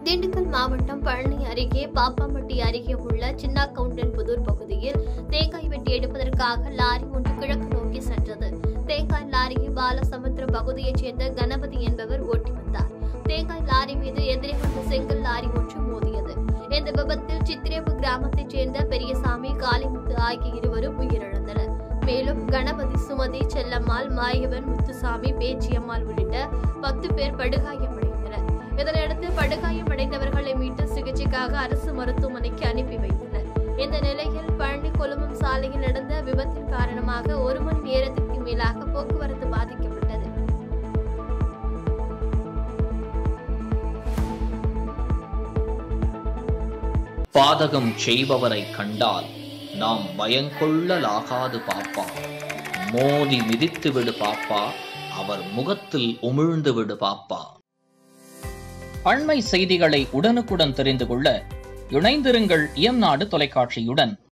திண்டுக்கல் மாவட்டம் பழனி அருகே பாப்பாம்பட்டி அருகே உள்ள சின்னக்கவுண்டன்புதூர் பகுதியில் தேங்காய் வெட்டி எடுப்பதற்காக லாரி ஒன்று கிழக்கு நோக்கி சென்றது. தேங்காய் லாரியை பாலசமுத்திரம் பகுதியைச் சேர்ந்த கணபதி என்பவர் ஓட்டி வந்தார். தேங்காய் லாரி மீது எதிரே வந்த செங்கல் லாரி ஒன்று மோதியது. இந்த விபத்தில் சித்திரேவு கிராமத்தைச் சேர்ந்த பெரியசாமி, காளிமுத்து ஆகிய இருவரும் உயிரிழந்தனர். மேலும் கணபதி, சுமதி, செல்லம்மாள், மாயவன், முத்துசாமி, பேச்சியம்மாள் உள்ளிட்ட 10 பேர் படுகாயமடைந்தனர். இதனையடுத்து படுகாயமடைந்தவர்களை மீட்டு சிகிச்சைக்காக அரசு மருத்துவமனைக்கு அனுப்பி வைத்தனர். இந்த நிலையில் பழனி கொழும்பம் சாலையில் நடந்த விபத்தின் காரணமாக 1 மணி நேரத்திற்கு மேலாக போக்குவரத்து பாதிக்கப்பட்டது. பாதகம் செய்பவரை கண்டால் நாம் பயங்கொள்ளலாகாது பாப்பா. மோதி மிதித்து விடு பாப்பா, அவர் முகத்தில் உமிழ்ந்து விடு பாப்பா. அண்மை செய்திகளை உடனுக்குடன் தெரிந்து கொள்ள இணைந்திருங்கள் இயம்நாடு தொலைக்காட்சியுடன்.